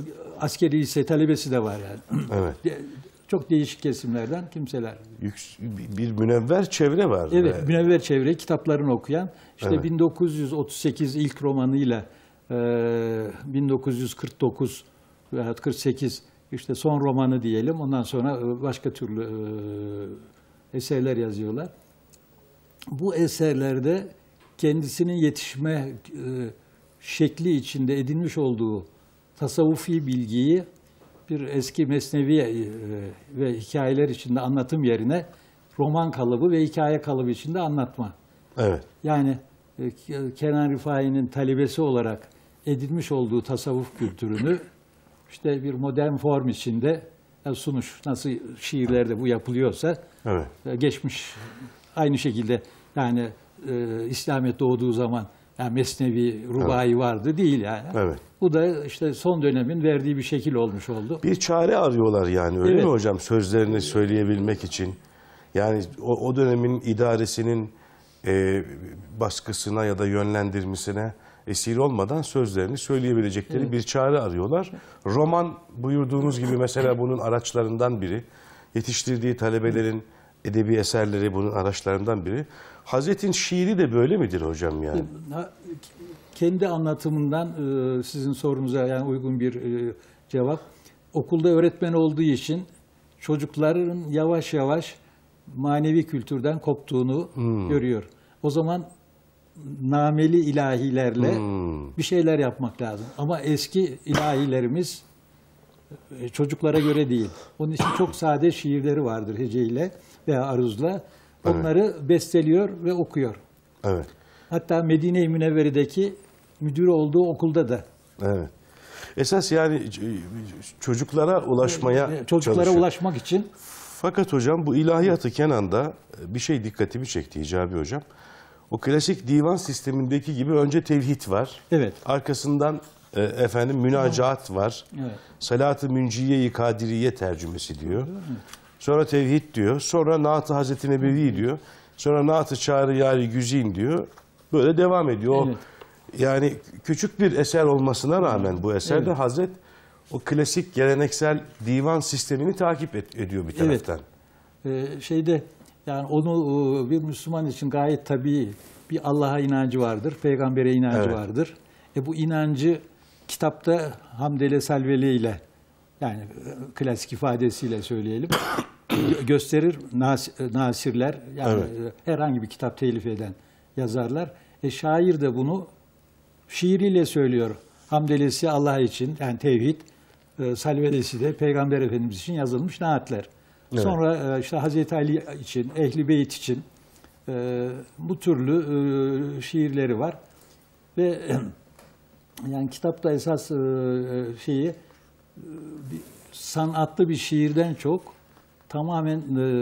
S2: askeri lise talebesi de var yani.
S1: Evet.
S2: De- Çok değişik kesimlerden kimseler.
S1: Yüks- bir münevver çevre var.
S2: Evet,
S1: Ve-
S2: münevver çevre kitaplarını okuyan. İşte
S1: Evet.
S2: bin dokuz yüz otuz sekiz ilk romanıyla e, bin dokuz yüz kırk dokuz veya kırk sekiz işte son romanı diyelim. Ondan sonra e, başka türlü e, eserler yazıyorlar. Bu eserlerde kendisinin yetişme e, şekli içinde edinmiş olduğu tasavvufi bilgiyi bir eski mesnevi e, ve hikayeler içinde anlatım yerine roman kalıbı ve hikaye kalıbı içinde anlatma.
S1: Evet.
S2: Yani e, Kenan Rifai'nin talebesi olarak edinmiş olduğu tasavvuf kültürünü işte bir modern form içinde e, sunuş. Nasıl şiirlerde bu yapılıyorsa
S1: Evet.
S2: e, geçmiş aynı şekilde yani e, İslamiyet doğduğu zaman yani mesnevi, rubai vardı değil yani.
S1: Evet.
S2: Bu da işte son dönemin verdiği bir şekil olmuş oldu.
S1: Bir çare arıyorlar yani öyle
S2: Evet.
S1: mi hocam sözlerini söyleyebilmek için? Yani o, o dönemin idaresinin e, baskısına ya da yönlendirmesine esir olmadan sözlerini söyleyebilecekleri bir çare arıyorlar. Roman buyurduğunuz gibi mesela bunun araçlarından biri. Yetiştirdiği talebelerin edebi eserleri bunun araçlarından biri. Hazret'in şiiri de böyle midir hocam yani?
S2: Ha, kendi anlatımından e, sizin sorunuza yani uygun bir e, cevap. Okulda öğretmen olduğu için çocukların yavaş yavaş manevi kültürden koptuğunu görüyor. O zaman nameli ilahilerle bir şeyler yapmak lazım. Ama eski ilahilerimiz e, çocuklara göre değil. Onun için çok sade şiirleri vardır heceyle veya aruzla. Onları besteliyor ve okuyor.
S1: Evet.
S2: Hatta Medine-i Münevvere'deki müdür olduğu okulda da
S1: Evet. Esas yani ç- çocuklara ulaşmaya
S2: çocuklara
S1: çalışıyor.
S2: ulaşmak için
S1: Fakat hocam bu ilahiyatı Kenan'da bir şey dikkatimi çekti Hicabi hocam. O klasik divan sistemindeki gibi önce tevhid var.
S2: evet
S1: Arkasından e, efendim münacaat var.
S2: evet
S1: Salat-ı Münciye-i Kadiriye tercümesi diyor. Sonra tevhid diyor. Sonra Naat-ı Hazreti Nebevi diyor. Sonra Naat-ı Çağrı Yâri Güzin diyor. Böyle devam ediyor. O,
S2: Evet.
S1: yani küçük bir eser olmasına rağmen bu eserde
S2: Evet.
S1: Hazret o klasik geleneksel divan sistemini takip et- ediyor bir
S2: Evet.
S1: taraftan.
S2: Ee, şeyde yani onu e, bir Müslüman için gayet tabii bir Allah'a inancı vardır, peygambere inancı
S1: Evet.
S2: vardır. E bu inancı kitapta hamdele salvele ile yani e, klasik ifadesiyle söyleyelim gö- gösterir nas- e, nasirler yani
S1: Evet.
S2: e, herhangi bir kitap telif eden yazarlar. E şair de bunu şiiriyle söylüyor. Hamdelesi Allah için yani tevhid, e, salvelesi de Peygamber Efendimiz için yazılmış naatler.
S1: Evet.
S2: Sonra e, işte Hazreti Ali için, Ehli Beyt için e, bu türlü e, şiirleri var. Ve yani kitapta esas e, şeyi e, bir sanatlı bir şiirden çok tamamen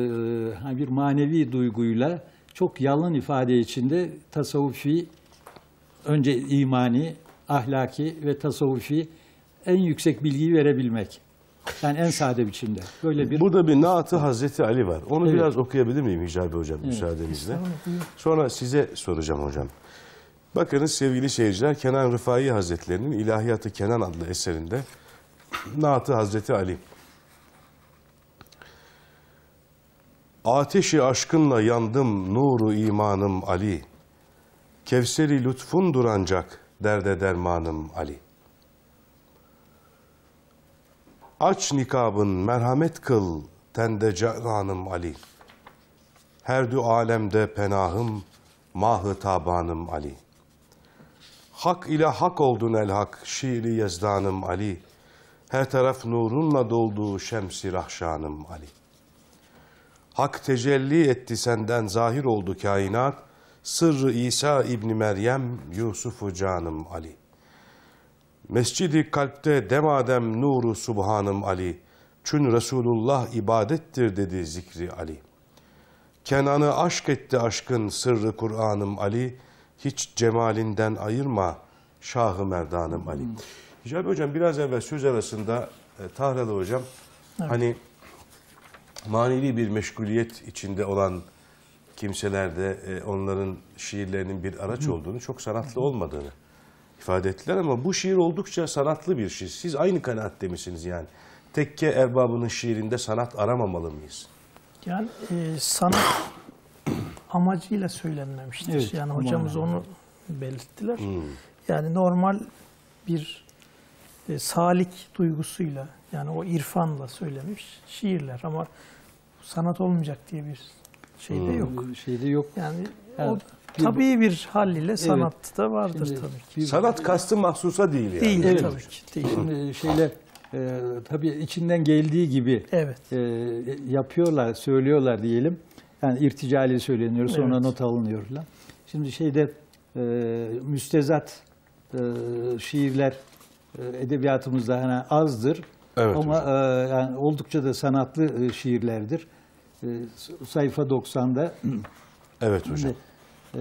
S2: e, bir manevi duyguyla çok yalın ifade içinde tasavvufi, önce imani, ahlaki ve tasavvufi en yüksek bilgiyi verebilmek. Yani en sade biçimde. Böyle bir
S1: Burada bir Naat-ı Hazreti Ali var. Onu
S2: Evet.
S1: biraz okuyabilir miyim Hicabi hocam müsaadenizle? Sonra size soracağım hocam. Bakınız sevgili seyirciler Kenan Rıfai Hazretleri'nin İlahiyat-ı Kenan adlı eserinde Naat-ı Hazreti Ali. Ateşi aşkınla yandım nuru imanım Ali. Kevseri lütfundur ancak derde dermanım Ali. Aç nikabın merhamet kıl tende cananım Ali. Her du alemde penahım mahı tabanım Ali. Hak ile hak oldun el hak şiiri yezdanım Ali. Her taraf nurunla doldu şemsi rahşanım Ali. Hak tecelli etti senden zahir oldu kainat. Sırrı İsa İbni Meryem Yusufu canım Ali. Mescidi kalpte demadem nuru subhanım Ali. Çün Resulullah ibadettir dedi zikri Ali. Kenan'ı aşk etti aşkın sırrı Kur'an'ım Ali. Hiç cemalinden ayırma Şah-ı Merdan'ım Ali. Hmm. Hicabi hocam biraz evvel söz arasında e, Tahralı hocam evet. hani manevi bir meşguliyet içinde olan kimselerde e, onların şiirlerinin bir araç olduğunu, çok sanatlı olmadığını ifade ettiler ama bu şiir oldukça sanatlı bir şiir. Siz aynı kanaatte misiniz yani? Tekke erbabının şiirinde sanat aramamalı mıyız?
S3: Yani e, sanat amacıyla söylenmemiştir.
S2: Evet,
S3: yani
S2: aman
S3: hocamız
S2: aman.
S3: onu belirttiler.
S1: Hmm.
S3: Yani normal bir e, salik duygusuyla, yani o irfanla söylenmiş şiirler ama sanat olmayacak diye bir şey de yok.
S2: Şeyde yok.
S3: Yani
S2: Yani
S3: o
S2: bir-
S3: tabii bir hal ile sanatta vardır
S2: Şimdi
S3: tabii ki.
S2: bir-
S1: Sanat kastı mahsusa değil yani.
S3: Değil
S2: Evet.
S3: tabii ki. Değil.
S2: Şimdi şeyler e, tabii içinden geldiği gibi
S3: Evet.
S2: e, yapıyorlar, söylüyorlar diyelim. Yani irticali söyleniyor, sonra
S3: Evet.
S2: not alınıyor falan. Şimdi şeyde e, müstezat e, şiirler e, edebiyatımızda hani azdır.
S1: Evet
S2: Ama
S1: hocam.
S2: e, yani oldukça da sanatlı e, şiirlerdir. E, sayfa doksan'da
S1: Evet hocam.
S2: e,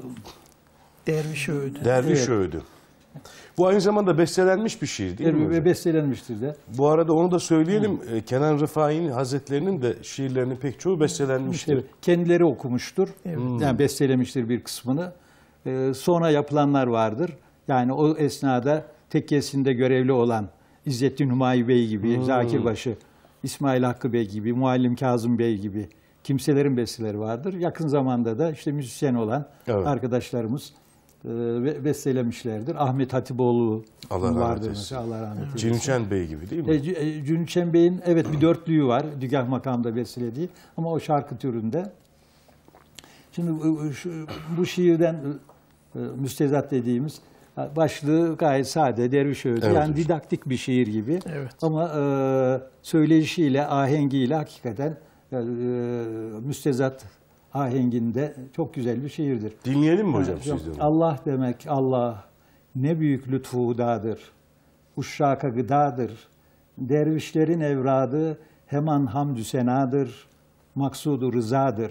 S3: Derviş öğüdü.
S1: Derviş
S2: Evet.
S1: öğüdü. Bu aynı zamanda bestelenmiş bir şiir değil mi hocam?
S2: ve bestelenmiştir de.
S1: Bu arada onu da söyleyelim. e, Kenan Rıfai'nin Hazretlerinin de şiirlerinin pek çoğu bestelenmiştir.
S2: Evet, kendileri okumuştur.
S3: Evet.
S2: Yani bestelemiştir bir kısmını. Ee, sonra yapılanlar vardır. Yani o esnada tekkesinde görevli olan İzzettin Humayi Bey gibi, Zakirbaşı, İsmail Hakkı Bey gibi, Muallim Kazım Bey gibi kimselerin besteleri vardır. Yakın zamanda da işte müzisyen olan
S1: Evet.
S2: arkadaşlarımız e, be- bestelemişlerdir. Ahmet Hatipoğlu
S1: Allah rahmet
S2: vardır
S1: eylesin.
S2: mesela. Allah rahmet eylesin.
S1: Cinçen Bey gibi değil mi?
S2: E, C- e, Cünçen Bey'in evet bir dörtlüğü var. Dügah makamda bestelediği ama o şarkı türünde. Şimdi bu, şu- bu şiirden e, müstezat dediğimiz başlığı gayet sade, derviş öğüdü.
S1: Evet
S2: yani
S1: hocam.
S2: didaktik bir şiir gibi.
S3: Evet.
S2: Ama e, söyleyişiyle, ahengiyle hakikaten e, müstezat ahenginde çok güzel bir şiirdir.
S1: Dinleyelim mi hocam
S2: Evet,
S1: siz de onu?
S2: Allah demek Allah ne büyük lütfu hudadır. Uşşaka gıdadır. Dervişlerin evradı hemen hamdü senadır. Maksudu rızadır.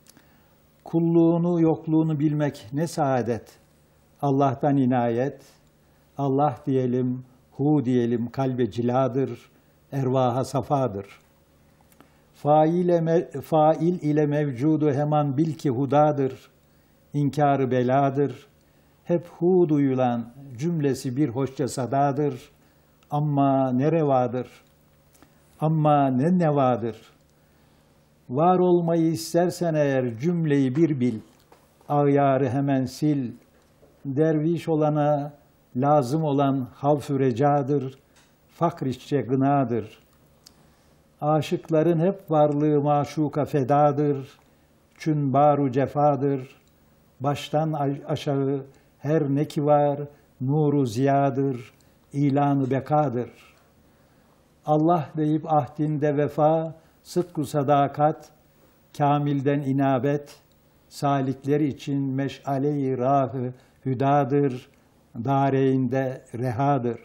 S2: Kulluğunu yokluğunu bilmek ne saadet. Allah'tan inayet. Allah diyelim, hu diyelim kalbe ciladır. Ervaha safadır. Fail, me- fail ile mevcudu hemen bil ki hudadır. İnkarı beladır. Hep hu duyulan cümlesi bir hoşça sadadır. Amma ne revadır. Amma ne nevadır. Var olmayı istersen eğer cümleyi bir bil. Ağyarı hemen sil. Derviş olana lazım olan havf-ı recadır. Fakr işçe gınadır. Aşıkların hep varlığı maşuka fedadır. Çün baru cefadır. Baştan aşağı her ne ki var nuru ziyadır. İlanı bekadır. Allah deyip ahdinde vefa, sıdku sadakat, kamilden inabet, salikler için meşale-i rah-ı hüdadır, dareinde rehadır.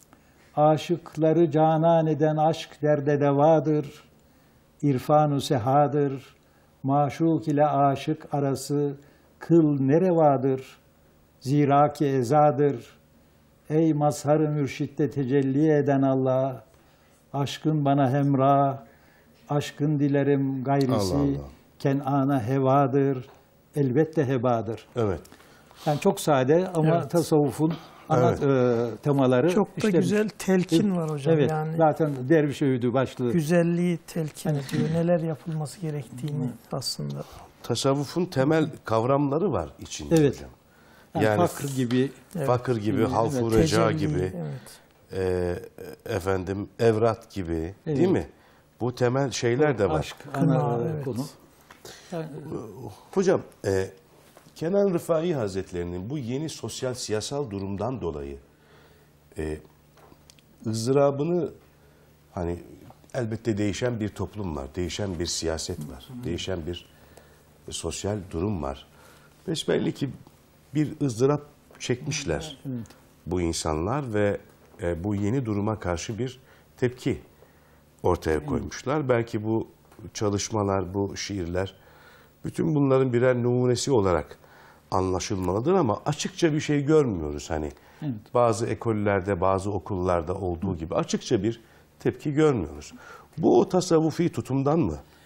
S2: Aşıkları canan eden aşk derde devadır, irfan-ı sehadır, maşuk ile aşık arası kıl ne revadır, zira ki ezadır. Ey mazhar-ı mürşitte tecelli eden Allah, aşkın bana hemrah, aşkın dilerim gayrisi,
S1: Allah Allah.
S2: Kenan'a hevadır, elbette hebadır.
S1: Evet.
S2: Yani çok sade ama
S3: Evet.
S2: tasavvufun ana
S1: Evet.
S2: e, temaları
S3: Çok da
S2: işlenmiş.
S3: güzel telkin var hocam.
S2: Evet,
S3: Yani
S2: zaten derviş öğüdü başlığı.
S3: güzelliği telkin ediyor. Neler yapılması gerektiğini aslında.
S1: Tasavvufun temel kavramları var içinde
S2: Evet.
S1: hocam.
S2: Yani,
S1: Yani
S2: fakr gibi,
S1: fakir gibi,
S2: Evet,
S1: havf-u reca
S3: Tecelli,
S1: gibi,
S3: Evet.
S1: e, efendim evrat gibi
S2: Evet.
S1: değil mi? Bu temel şeyler de var.
S2: aşk,
S3: Kına,
S2: ana
S3: evet.
S2: konu. Yani,
S1: Hocam, e, Kenan Rıfai Hazretlerinin bu yeni sosyal siyasal durumdan dolayı e, ızdırabını, hani elbette değişen bir toplum var, değişen bir siyaset var, değişen bir e, sosyal durum var. Besbelli ki bir ızdırap çekmişler bu insanlar ve e, bu yeni duruma karşı bir tepki ortaya koymuşlar. Belki bu çalışmalar, bu şiirler, bütün bunların birer numunesi olarak anlaşılmalıdır ama açıkça bir şey görmüyoruz. Hani
S2: Evet.
S1: bazı ekollerde, bazı okullarda olduğu gibi açıkça bir tepki görmüyoruz. Bu o tasavvufi tutumdan mı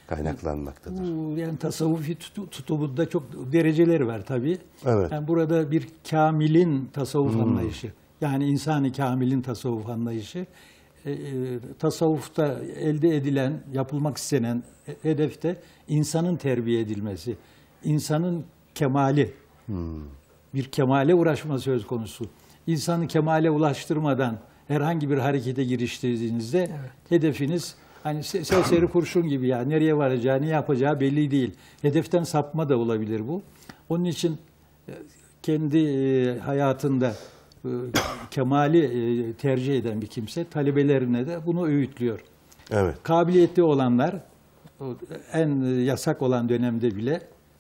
S1: kaynaklanmaktadır.
S2: Bu yani tasavvufi tutu- tutumunda çok dereceleri var tabii.
S1: Evet.
S2: Yani burada bir kamilin tasavvuf anlayışı, yani insani kamilin tasavvuf anlayışı, e, e, tasavvufta elde edilen, yapılmak istenen hedefte insanın terbiye edilmesi, insanın kemali, bir kemale uğraşma söz konusu. İnsanı kemale ulaştırmadan herhangi bir harekete giriştirdiğinizde
S3: Evet.
S2: hedefiniz hani se- serseri kurşun gibi, ya nereye varacağı, ne yapacağı belli değil. Hedeften sapma da olabilir bu. Onun için e, kendi e, hayatında e, kemali e, tercih eden bir kimse talebelerine de bunu öğütlüyor.
S1: Evet.
S2: Kabiliyetli olanlar o en yasak olan dönemde bile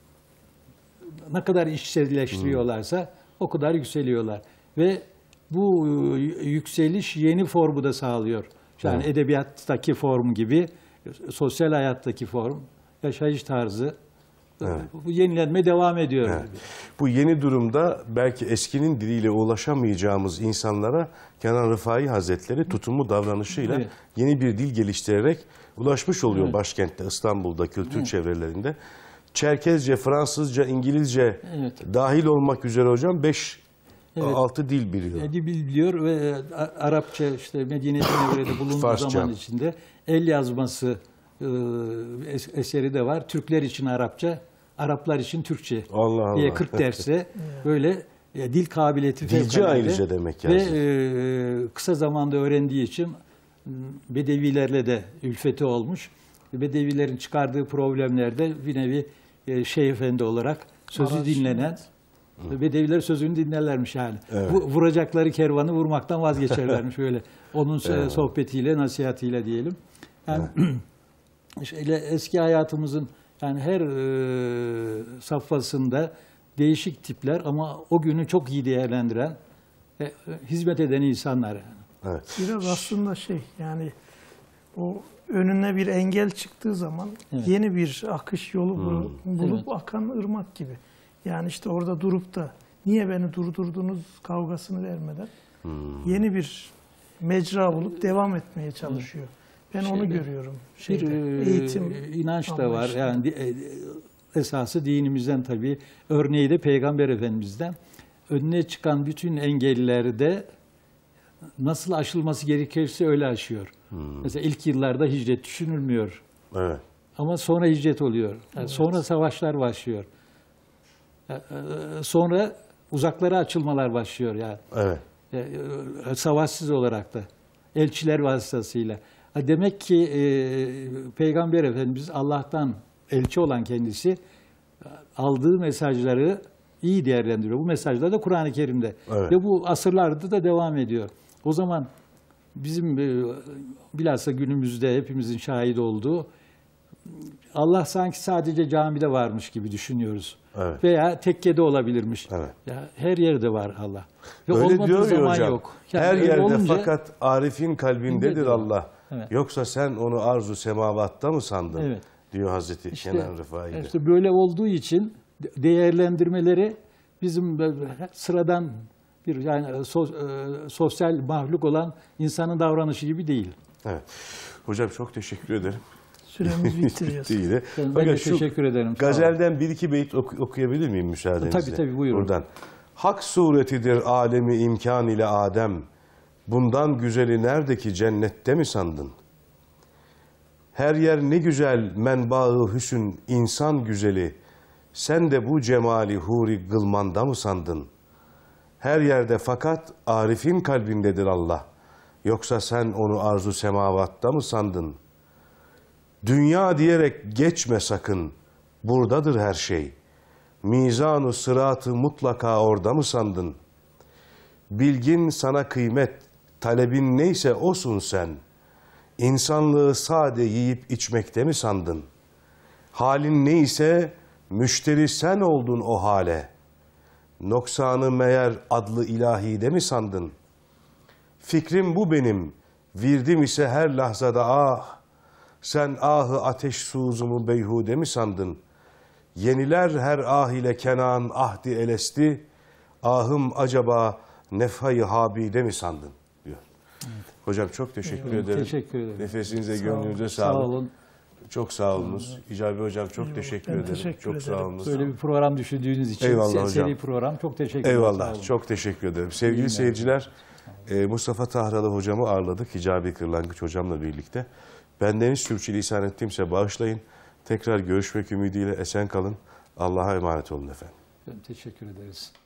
S2: ne kadar işsizleştiriyorlarsa o kadar yükseliyorlar. Ve bu e, yükseliş yeni formu da sağlıyor. Yani
S1: Evet.
S2: edebiyattaki form gibi, sosyal hayattaki form, yaşayış tarzı,
S1: Evet.
S2: bu yenilenme devam ediyor.
S1: Evet. Bu yeni durumda belki eskinin diliyle ulaşamayacağımız insanlara Kenan Rıfai Hazretleri tutumu, davranışıyla
S2: Evet.
S1: yeni bir dil geliştirerek ulaşmış oluyor
S2: Evet.
S1: başkentte, İstanbul'da, kültür çevrelerinde. Çerkezce, Fransızca, İngilizce
S2: Evet.
S1: dahil olmak üzere hocam beş
S2: Evet.
S1: altı dil biliyor.
S2: Dil biliyor ve e, A- Arapça, işte Medine-i Münevvere'de bulunduğu
S1: Farsça.
S2: zaman içinde el yazması e, es- eseri de var. Türkler için Arapça, Araplar için Türkçe
S1: Allah Allah.
S2: diye kırk derste böyle e, dil kabiliyeti
S1: Dilci
S2: fevkalade.
S1: ayrıca demek
S2: Ve
S1: lazım.
S2: e, kısa zamanda öğrendiği için m, Bedevilerle de ülfeti olmuş. Bedevilerin çıkardığı problemlerde bir nevi e, Şeyh Efendi olarak sözü
S3: Araç,
S2: dinlenen, Bedeviler sözünü dinlerlermiş yani.
S1: Evet.
S2: Bu, vuracakları kervanı vurmaktan vazgeçerlermiş böyle. Onun
S1: Evet.
S2: sohbetiyle, nasihatiyle diyelim. Yani şöyle eski hayatımızın yani her e, safhasında değişik tipler ama o günü çok iyi değerlendiren, e, hizmet eden insanlar yani.
S1: Evet.
S3: Biraz aslında şey, yani o önüne bir engel çıktığı zaman
S2: Evet.
S3: yeni bir akış yolu bulup, bulup
S2: Evet.
S3: akan ırmak gibi. Yani işte orada durup da niye beni durdurdunuz kavgasını vermeden yeni bir mecra bulup devam etmeye çalışıyor. Ben onu
S2: Şeyde,
S3: görüyorum.
S2: Bir
S3: Şeyde,
S2: e,
S3: eğitim
S2: inanç da var.
S3: anlayışı.
S2: Yani di- e, esası dinimizden tabii. Örneği de Peygamber Efendimiz'den. Önüne çıkan bütün engellerde nasıl aşılması gerekirse öyle aşıyor. Mesela ilk yıllarda hicret düşünülmüyor.
S1: Evet.
S2: Ama sonra hicret oluyor. Yani sonra savaşlar başlıyor. E, e, Sonra uzaklara açılmalar başlıyor yani.
S1: Evet.
S2: E, e, Savaşsız olarak da. Elçiler vasıtasıyla. Ha, demek ki e, Peygamber Efendimiz Allah'tan elçi olan kendisi e, aldığı mesajları iyi değerlendiriyor. Bu mesajlar da Kur'an-ı Kerim'de.
S1: Evet.
S2: Ve bu asırlarda da devam ediyor. O zaman bizim e, bilhassa günümüzde hepimizin şahit olduğu Allah sanki sadece camide varmış gibi düşünüyoruz.
S1: Evet.
S2: Veya tekkede olabilirmiş.
S1: Evet.
S2: Ya her yerde var Allah. Ve
S1: Öyle
S2: olmadığı
S1: diyor ya
S2: zaman
S1: hocam.
S2: yok. Yani
S1: Her
S2: öyle
S1: yerde
S2: olunca-
S1: fakat Arif'in kalbindedir
S2: Dindedir.
S1: Allah.
S2: Evet.
S1: Yoksa sen onu arzu semavatta mı sandın?
S2: Evet.
S1: Diyor Hazreti
S2: İşte,
S1: Kenan Rıfai'de.
S2: işte böyle olduğu için de- değerlendirmeleri bizim böyle sıradan bir yani so- e, sosyal mahluk olan insanın davranışı gibi değil.
S1: Evet. Hocam çok teşekkür ederim.
S3: süremiz bitiriyoruz.
S1: Değil de.
S2: Ben, ben
S1: Fakat
S2: de
S1: şu
S2: teşekkür ederim. Sağ olun.
S1: Gazelden bir iki beyit oku- okuyabilir miyim müsaadenizle?
S2: Tabii, tabii, buyurun.
S1: Buradan. Hak suretidir alemi imkan ile Adem. Bundan güzeli nerede ki cennette mi sandın? Her yer ne güzel menbaı hüsün insan güzeli. Sen de bu cemali huri gılmanda mı sandın? Her yerde fakat Arif'in kalbindedir Allah. Yoksa sen onu arzu semavatta mı sandın? Dünya diyerek geçme sakın. Buradadır her şey. Mizan-ı sıratı mutlaka orada mı sandın? Bilgin sana kıymet, talebin neyse osun sen. İnsanlığı sade yiyip içmekte mi sandın? Halin neyse müşteri sen oldun o hale. Noksanı meğer adlı ilahide mi sandın? Fikrim bu benim, virdim ise her lahzada ah. Sen ahı ateş suzumu beyhude mi sandın? Yeniler her ah ile Kenan ahdi elesti. Ahım acaba nefhayı habide mi sandın? Diyor. Hocam çok teşekkür ederim.
S2: Teşekkür ederim.
S1: Nefesinize,
S3: Sağ olun.
S1: gönlünüze
S2: Sağ
S1: sağlık.
S2: olun.
S1: Çok sağ olunuz. Hicabi Hocam çok
S3: Eyvallah.
S1: teşekkür
S3: Ben
S1: ederim.
S3: teşekkür
S1: çok sağ
S3: ederim.
S1: olunuz.
S2: Böyle bir program düşündüğünüz için
S1: Eyvallah
S2: se-
S1: hocam.
S2: seri program çok teşekkür ederim. Sağ
S1: Eyvallah.
S2: olun.
S1: Çok teşekkür ederim. Sevgili
S2: günler.
S1: seyirciler, e, Mustafa Tahralı hocamı ağırladık. Hicabi Kırlangıç hocamla birlikte. Bendeniz sürçülisan ettiğimse bağışlayın. Tekrar görüşmek ümidiyle esen kalın. Allah'a emanet olun efendim.
S2: Ben teşekkür ederiz.